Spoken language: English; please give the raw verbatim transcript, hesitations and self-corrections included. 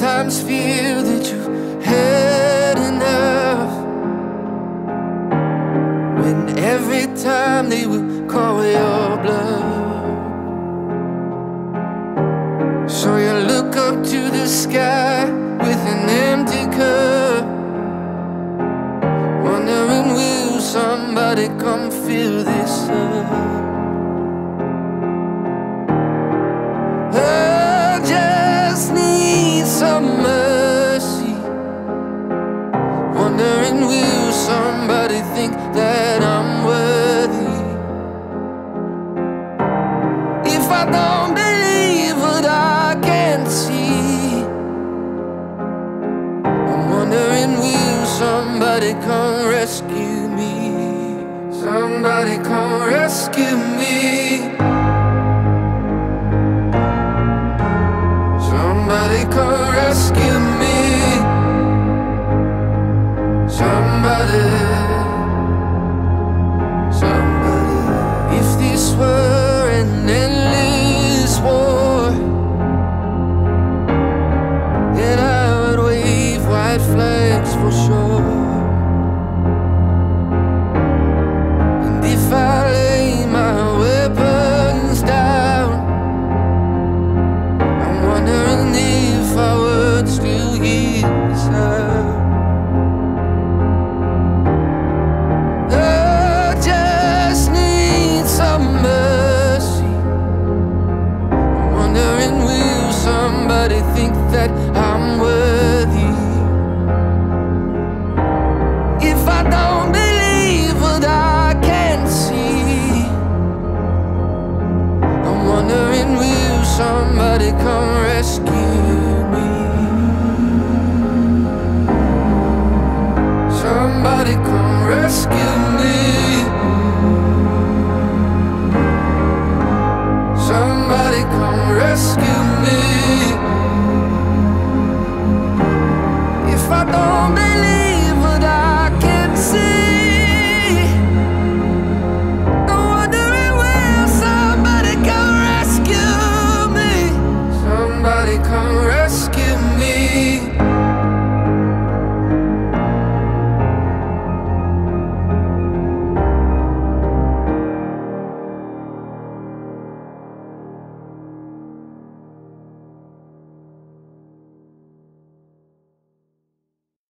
sometimes feel that you've had enough, when every time they will call your bluff. So you look up to the sky with an empty cup, wondering will somebody come fill this up. I just need some mercy, wondering will somebody think that I'm worthy. If I don't believe what I can't see, I'm wondering will somebody come rescue me. Somebody come rescue me. Somebody come rescue me. Somebody, somebody. If this were an endless war, then I would wave white flags for sure.